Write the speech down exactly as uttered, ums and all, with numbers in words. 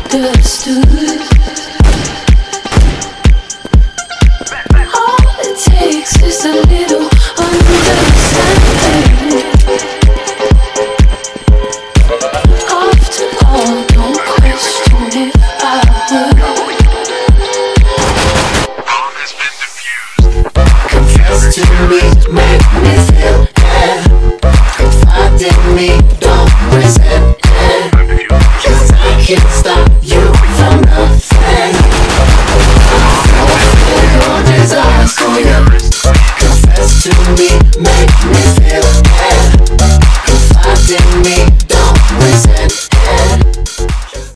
understood. All it takes is a little understanding. After all, don't question if I would. Confess to me, make me feel it. Confide in me, don't resent it. 'Cause I can't stop you.